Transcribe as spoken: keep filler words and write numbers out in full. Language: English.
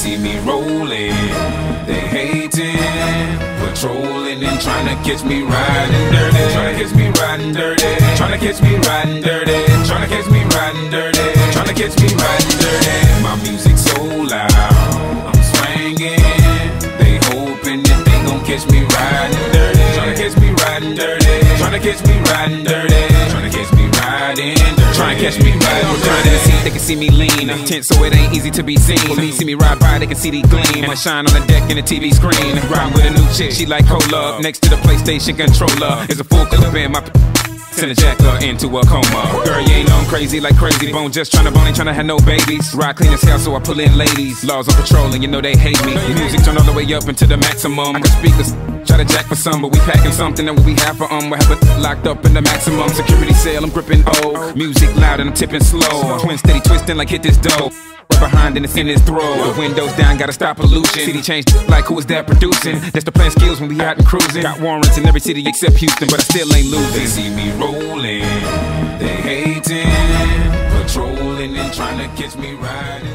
see me rolling, they hating, patrolling and trying to catch me riding dirty, trying to catch me riding dirty, trying to catch me riding dirty, trying to catch me riding dirty, trying to catch me riding dirty. My music so loud, I'm swinging, they hoping that they gon' catch me riding dirty, trying to catch me riding dirty, trying to catch me riding dirty, trying to catch me riding dirty, trying to catch me riding dirty. In the seat, they can see me lean, tense so it ain't easy to be seen. For me, see me ride by, they can see the gleam. I shine on the deck in the T V screen. Ride with a new chick, she like cola. Next to the PlayStation controller is a full clip in my. Send a jacker into a coma. Girl, you ain't know I'm crazy like Crazy Bone. Just tryna bone, ain't tryna have no babies. Ride clean as hell, so I pull in ladies. Laws on patrol, and you know they hate me. Music turn all the way up into the maximum. I got speakers, try to jack for some, but we packing something that we have for um. We have it locked up in the maximum security cell. I'm gripping O. Music loud and I'm tipping slow. Twin steady twisting like hit this dough. Right behind and it's in his throat. The windows down, gotta stop pollution. City changed like who is that producing? That's the plan skills when we out and cruising. Got warrants in every city except Houston, but I still ain't losing. They see me rolling, they hating, patrolling and trying to catch me riding.